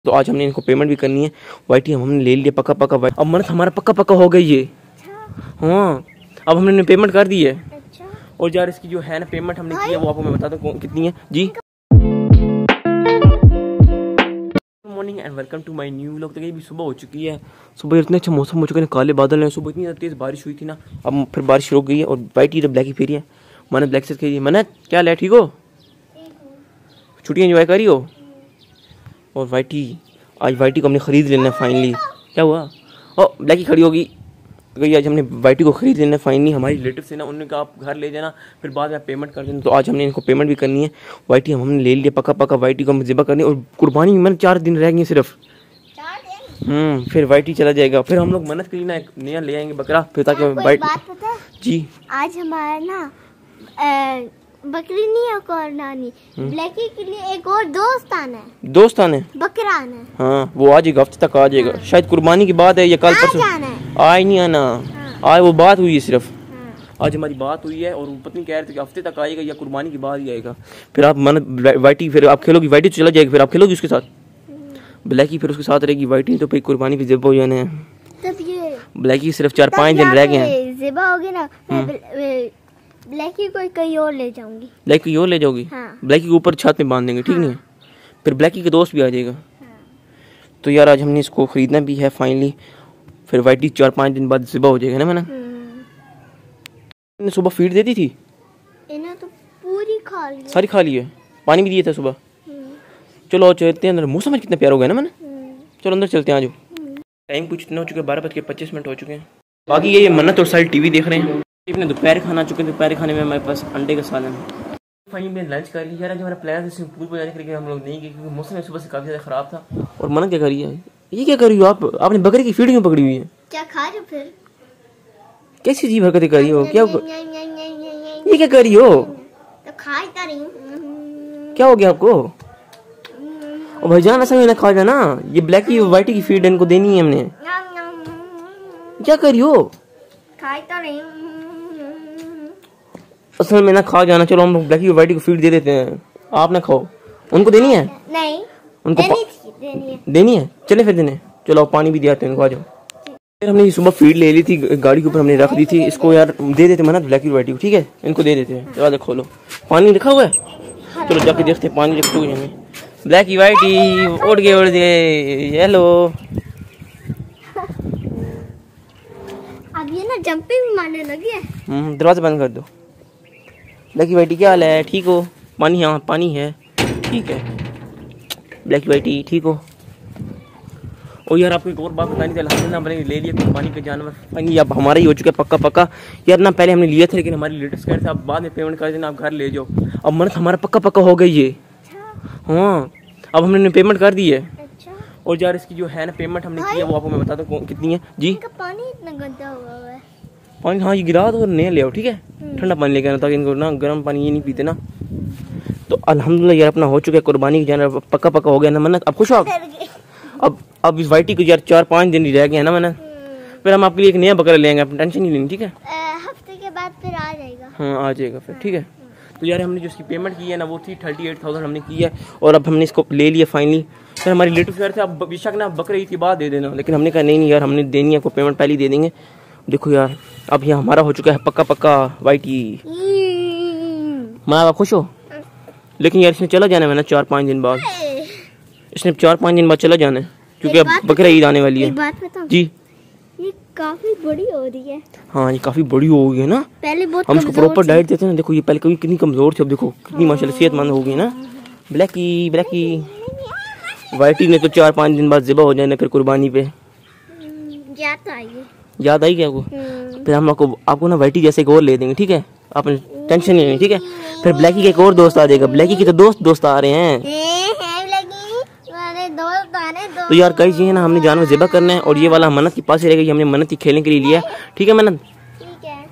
तो आज हमने इनको पेमेंट भी करनी है। वाइटी हमने ले लिया पक्का पक्का। अब मन हमारा पक्का पक्का हो गई है। हाँ अब हमने पेमेंट कर दी है। और यार इसकी जो है ना पेमेंट हमने की है वो आपको मैं बताता हूँ कितनी है जी। Good morning and welcome to my new vlog. तो ये भी सुबह हो चुकी है। सुबह इतने अच्छा मौसम हो चुका है, काले बादल हैं। सुबह इतनी तेज बारिश हुई थी ना, अब फिर बारिश रुक गई है। और वाइटी तो ब्लैक ही फेरी है। मैंने ब्लैक से खेली। मैंने क्या लिया, ठीक हो? छुट्टियाँ एंजॉय करी हो? और वाइटी आज वाइटी को हमने ख़रीद लेना है फाइनली। क्या हुआ? ओ ब्लैक ही खड़ी होगी। तो आज हमने वाइटी को ख़रीद लेना है फाइनली। हमारी रिलेटिव से ना उन्होंने कहा आप घर ले जाना, फिर बाद में आप पेमेंट कर देना। तो आज हमने इनको पेमेंट भी करनी है। वाइटी हमने ले लिया पक्का पक्का। वाइटी को हम ज़िबा करनी है। और कुर्बानी में 4 दिन रह गए सिर्फ। फिर वाइटी चला जाएगा। फिर हम लोग मन्नत करी ना एक नया ले आएंगे बकरा, फिर ताकि वाइटी जी। आज हमारा ना बकरी नहीं है नानी, ब्लैकी के लिए एक और दोस्त आना है, बकरा आना है। हाँ वो आज हफ्ते तक आ जाएगा। हाँ। शायद कुर्बानी की बात है या कल परसों। आज नहीं आना। हाँ। आज वो बात हुई है सिर्फ। हाँ। आज हमारी बात हुई है और पत्नी कह रहे थे कि हफ्ते तक आएगा या कुर्बानी की बाद ही आएगा। फिर आप वाइटी फिर आप खेलोगी, वाइटी तो चला जाएगी, फिर आप खेलोगी उसके साथ। ब्लैकी फिर उसके साथ रहेगी। वाइटी तो फिर कुर्बानी पे ज़िबा हो जाना है। तब ये ब्लैकी सिर्फ 4-5 दिन रह गए हैं। ज़िबा होगी ना, ब्लैकी को कहीं और ले जाऊंगी। ब्लैकी और ले जाओगी? हाँ। ब्लैकी के ऊपर छत में बांध देंगे, ठीक। हाँ। नहीं फिर ब्लैकी के दोस्त भी आ जाएगा। हाँ। तो यार आज हमने इसको खरीदना भी है फाइनली। फिर वाइटी 4-5 दिन बाद ज़िबा हो जाएगा ना। मैंने सुबह फीड दे दी थी। इन्हें तो पूरी खा ली, सारी खा ली है। पानी भी दिया था सुबह। चलो चलते हैं अंदर। मौसम कितना प्यारा हो गया ना। मैंने चलो अंदर चलते हैं। आज टाइम कुछ इतना हो चुका है, 12:25 हो चुके हैं। बाकी ये मन्नत और सारी टीवी देख रहे हैं। अपने दोपहर खाना चुके। दोपहर खाने में हमारे पास अंडे का सालन है। फाइनली मैंने लंच कर लिया। यार हमारा प्लान था पूल पर जाने के लिए, हम लोग नहीं गए क्योंकि मौसम सुबह से काफ़ी ज़्यादा ख़राब था। और मन्नत क्या करी है? ये क्या कर रही हो आप? आपने बकरी की फीड क्यों पकड़ी हुई है? क्या खा रहे हो? फिर कैसी अजीब हरकतें कर रही हो? क्या ये क्या कर रही हो? तो खा रही हूँ। क्या हो गया आपको? और भाईजान ऐसा ना खा जाना। ये ब्लैक की वाइटी की फीड इनको देनी है हमने। क्या कर रही हो? खा तो रही हूँ। असल में ना खा जाना। चलो हम ब्लैकी और वाइटी को फीड दे देते हैं, आप ना खाओ। उनको देनी है? नहीं उनको देनी है। चले फिर देने। चलो पानी भी दिया तो इनको। आ जाओ। फिर हमने सुबह फीड ले ली थी, गाड़ी के ऊपर हमने रख दी थी। इसको यार दे देते मना ब्लैकी और वाइटी को, ठीक है? इनको दे देते हैं। चलो खोलो, पानी रखा हुआ है। चलो जाके देखते हैं पानी रखते हुए। हमें ब्लैकी वाइटी उड़ गए। हेलो। अब ये ना जंपिंग मारने लगी है। दरवाजा बंद कर दो। ब्लैकी वाइटी क्या हाल है? ठीक हो? पानी? हाँ पानी है, ठीक है। ब्लैकी वाइटी ठीक हो? और यार आपको एक और बात बतानी थी। अल्हम्दुलिल्लाह हमने ले लिया कुर्बानी का जानवर फाइनली। अब हमारा ही हो चुका है पक्का पक्का। यार ना पहले हमने लिया था, लेकिन हमारी रिलेटिव्स कह रहे थे आप बाद में पेमेंट कर देना, आप घर ले जाओ। अब मन्नत हमारा पक्का पक्का हो गई है। हाँ अब हमने पेमेंट कर दी है। और यार इसकी जो है ना पेमेंट हमने की है वो आपको मैं बताता हूँ कितनी है जी। पानी इतना गंदा हुआ है। पानी हाँ ये गिरा दो और नया ले आओ, ठीक है? ठंडा पानी लेके आना ताकि इनको ना गर्म पानी ये नहीं पीते ना। तो अल्हम्दुलिल्लाह यार अपना हो चुका है कुर्बानी की जानवर पक्का पक्का हो गया ना। मन्नत अब खुश हो आप? अब इस वाइटी को यार 4-5 दिन ही रह गए हैं ना। मैंने फिर हम आपके लिए एक नया बकरा ले आएंगे, अपनी टेंशन नहीं लेनी, ठीक है? हफ्ते के बाद फिर आ जाएगा। हाँ आ जाएगा फिर, ठीक है? तो यार हमने जो इसकी पेमेंट की है ना वो थी 38,000 हमने की है। और अब हमने इसको ले लिया फाइनली। फिर हमारे रिलेटिव कह रहे थे आप बेशक ना बकरे ईद की बात दे देना, लेकिन हमने कहा नहीं यार हमने देनी है, आपको पेमेंट पहले ही दे देंगे। देखो यार अब ये हमारा हो चुका है पक्का पक्का वाइटी। माँ आप खुश हो? लेकिन यार इसने चला जाना है ना 4-5 दिन बाद। इसने 4-5 दिन बाद चला जाना है क्योंकि अब बकरा ईद आने वाली है। एक बात बताऊं? जी। ये काफी बड़ी हो रही है। हाँ ये काफी बड़ी हो गई है ना। पहले बहुत हम इसको प्रॉपर डाइट देते हैं। देखो ये पहले कभी कितनी कमजोर थी, अब देखो कितनी माशाल्लाह सेहतमंद हो गई ना। ब्लैकी वाइटी ने तो 4-5 दिन बाद ज़िबा हो जाना फिर कुर्बानी पे। याद आई क्या आपको? फिर हम आपको ना वाइटी जैसे एक और ले देंगे, ठीक है? आपने टेंशन नहीं लेनी, ठीक है? फिर ब्लैकी का एक और दोस्त आ जाएगा। ब्लैकी के तो दोस्त आ रहे हैं। तो यार कई चीजें ना हमने जानवर ज़िबा करना है। और ये वाला मन्नत के पास ही रहेगा। हमने मन्नत की खेलने के लिए लिया, ठीक है मन्नत? ठीक है।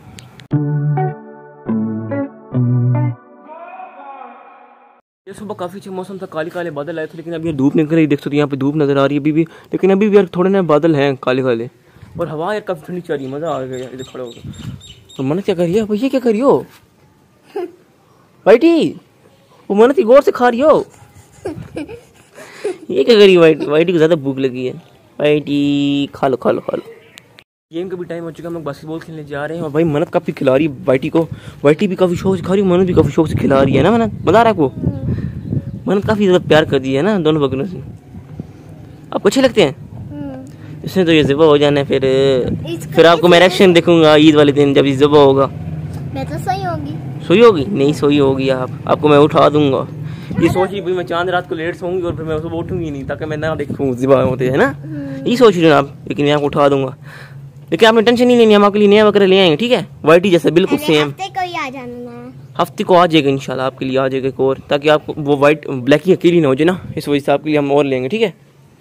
ये सुबह काफी अच्छा मौसम था, काले काले बादल आए थे, लेकिन अब ये धूप निकल रही, देख सकते हो यहाँ पे धूप नजर आ रही है अभी भी। लेकिन अभी भी यार थोड़े ना बादल हैं काले काले। और हवा यार काफी ठंडी चल रही है, मजा आ गया यार इधर खड़े होकर। तो मन्नत क्या कर रही है भैया? क्या कर रही हो वाइटी? वो मन्नत की गौर से खा रही हो? ये क्या करी वाइटी को ज़्यादा भूख लगी है। वाइटी खा लो खा लो खा लो। गेम का भी टाइम हो चुका है, हम लोग बास्केटबॉल खेलने जा रहे हैं। और भाई मनत काफ़ी खिला रही है वाइटी को। वाइटी भी काफ़ी शौक से खा रही है, मनत भी काफ़ी शौक से खिला रही है ना। मनत मज़ा आ रहा है आपको? मनत काफ़ी ज़्यादा प्यार कर दिया है ना दोनों बकरों से। आपको अच्छे लगते हैं? इसमें तो ये ज़िबा हो जाना है, फिर आपको मैं रिएक्शन देखूंगा ईद वाले दिन जब ये ज़िबा होगा। मैं तो सोई होगी। सोई होगी? नहीं सोई होगी आपको मैं उठा दूंगा। ये सोची भाई मैं चांद रात को लेट सोऊंगी और फिर मैं सुबह उठूंगी नहीं ताकि मैं ना देखूँ ज़िबा होते है ना। ये सोच रहे आप, लेकिन मैं आपको उठा दूंगा। लेकिन आपने टेंशन नहीं लेनी, हम आपके लिए नया बकरा ले आएंगे, ठीक है? वाइटी जैसा बिल्कुल सेम। हफ्ते को ही आ जाना। हफ्ते को आ जाएगा इंशाल्लाह, आपके लिए आ जाएगा एक और, ताकि आपको वो वाइट ब्लैक ही अकेली ना हो जाए ना, इस वजह से आपके लिए हम और लेंगे, ठीक है?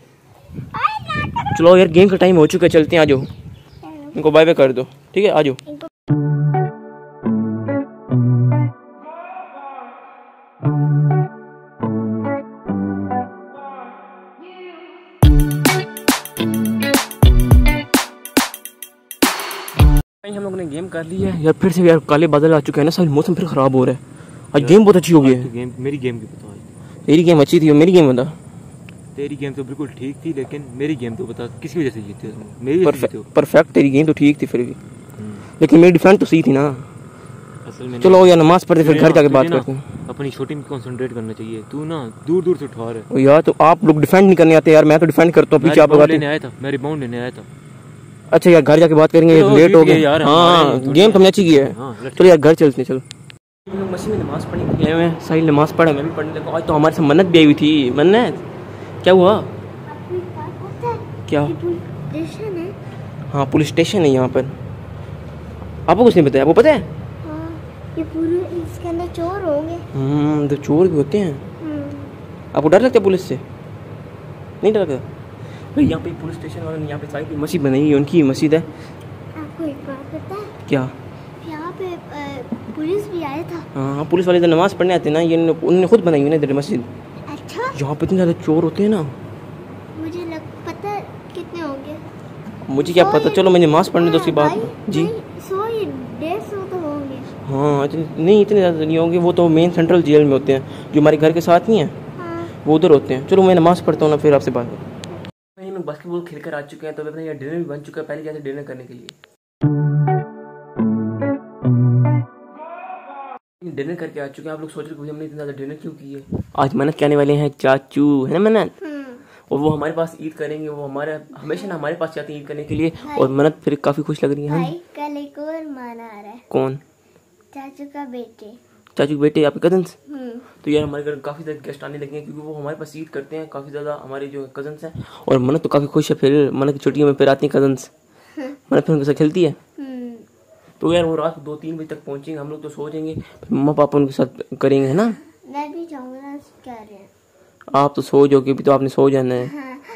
चलो यार गेम का टाइम हो चुका है, चलते हैं, आ जाओ। इनको बाय बाय कर दो, ठीक है? आ जाओ। हम लोगों ने गेम कर ली है यार, फिर से यार काले बादल आ चुके हैं ना, सारी मौसम फिर खराब हो रहा है। आज गेम बहुत अच्छी हो गई है। मेरी गेम की बता। तेरी गेम अच्छी थी, मेरी गेम बता। तेरी गेम तो बिल्कुल ठीक थी, लेकिन मेरी गेम तो बता किसकी वजह से जीते हो? मेरी परफेक्ट तेरी गेम तो ठीक थी फिर भी, लेकिन मेरी डिफेंस तो सही थी ना असल में। चलो यार नमाज पढ़ते फिर घर जाके बात करते हैं। अपनी शूटिंग में कंसंट्रेट करना चाहिए। तू ना दूर दूर से उठा रहा है यार। तो आप लोग डिफेंड नहीं करने आते यार, मैं तो डिफेंड करता हूँ, पीछे आप लेने आया था, मैं रिबाउंड लेने आया था। अच्छा यार घर जाके बात करेंगे, लेट हो गया यार। हाँ गेम तो अच्छी की है। चलो यार घर चलते हैं, चलो। हम लोग मस्जिद में नमाज पढ़ने गए हुए हैं, साहिल नमाज पढ़ा, मैं भी पढ़ने लगा। आज तो हमारे साथ मन्नत भी आई हुई थी। मन्नत क्या हुआ? क्या? हाँ पुलिस स्टेशन है यहाँ पर। आपको कुछ नहीं बताया? आपको पता है? ये पूरे इसके अंदर चोर होंगे। तो चोर भी होते हैं। आपको डर लगता है पुलिस से? नहीं डर लगता भाई। यहाँ पे पुलिस स्टेशन वाले यहाँ पे साइड मस्जिद बनाई है, उनकी मस्जिद है। आपको एक बात पता है? क्या? यहाँ पे पुलिस भी आया था। हाँ पुलिस वाले तो नमाज पढ़ने आते हैं ना, ये उन्होंने खुद बनाई हुई ना इधर मस्जिद। अच्छा यहाँ पे इतने ज़्यादा चोर होते हैं ना। मुझे पता है कितने होंगे। मुझे क्या पता, चलो मैं नमाज पढ़ने दो उसके बाद। जी 100-150 तो होंगे। हाँ नहीं इतने ज़्यादा नहीं होंगे, वो तो मेन सेंट्रल जेल में होते हैं जो हमारे घर के साथ नहीं है। वो उधर होते हैं। चलो मैं नमाज पढ़ता हूँ ना, फिर आपसे बात। हम लोग बास्केटबॉल खेल कर आ चुके हैं, तो अपना यार डिनर भी बन चुका है। पहले जाते डिनर करने के लिए। डिनर करके आ चुके हैं। आप लोग सोच रहे हो हमने इतना ज़्यादा डिनर क्यों की है? आज मन्नत के आने वाले हैं चाचू, है ना मन्नत? और वो हमारे पास ईद करेंगे। वो हमारे हमेशा ना हमारे पास आते हैं ईद करने के लिए। और मन्नत फिर काफ़ी खुश लग रही है। भाई कल एक और मान आ रहा है। कौन? चाचू का बेटे। चाचू के बेटे, आपके कजन्स? तो यार हमारे घर काफ़ी ज़्यादा गेस्ट आने लगे हैं, क्योंकि वो हमारे पास ईद करते हैं काफ़ी ज़्यादा, हमारे जो कजन्स हैं। और मन्नत तो काफ़ी खुश है, फिर मन्नत की छुट्टियों में फिर आती हैं कजन्स। मन्नत फिर उनके साथ खेलती है। तो यार वो रात को 2-3 बजे तक पहुंचेंगे। हम लोग तो सो जाएंगे, फिर मम्मा पापा उनके साथ करेंगे, है ना? मैं भी जाऊंगा। क्या रहे हैं आप तो सो जाओगे, अभी तो आपने सो जाना है।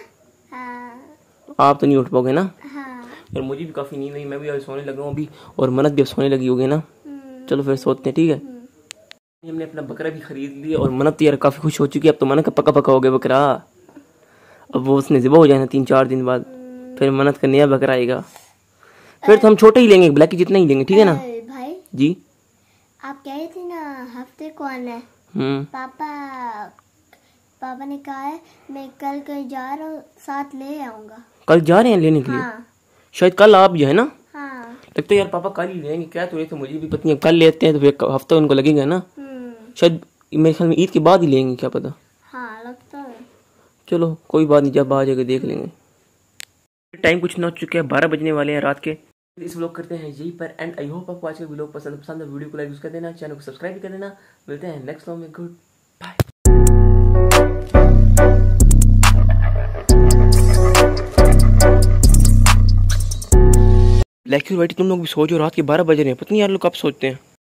आप तो नहीं उठ पाओगे ना। यार मुझे भी काफ़ी नींद नहीं, मैं भी अभी सोने लगा हूँ अभी, और मन्नत भी अब सोने लगी होगी ना। चलो फिर सोते हैं, ठीक है? हमने अपना बकरा भी खरीद लिया और मन्नत यार काफ़ी खुश हो चुकी है। अब तो मन्नत का पका पका हो गया बकरा। अब वो उसने ज़िबा हो जाना 3-4 दिन बाद, फिर मन्नत का नया बकरा आएगा। फिर तो हम छोटे ही लेंगे, ब्लैक जितना ही लेंगे, ठीक है ना? भाई जी आप कह रहे थे ना हफ्ते को आना है। पापा ने कहा है मैं कल कहीं जा रहा हूँ, साथ ले आऊंगा। कल जा रहे हैं लेने के लिए? हाँ। शायद कल आप जो है ना। हाँ। लगता है यार पापा कल ही लेंगे। क्या तो रहे मुझे भी पता नहीं, कल लेते हैं तो फिर हफ्ता उनको लगेगा ना। शायद मेरे ख्याल में ईद के बाद ही लेंगे, क्या पता। हाँ लगता है। चलो कोई बात नहीं, जब आ जाएगा देख लेंगे। टाइम कुछ ना हो चुके हैं, 12 बजने वाले हैं रात के। इस व्लॉग करते हैं यहीं पर एंड। आई होप आपको आज का व्लॉग पसंद है। वीडियो को लाइक कर देना, चैनल को सब्सक्राइब भी कर देना। मिलते हैं नेक्स्ट व्लॉग में। Goodbye. ब्लैक और व्हाइट तुम लोग भी सो जाओ, रात के 12 बज रहे हैं। पता नहीं यार लोग कब सोचते हैं।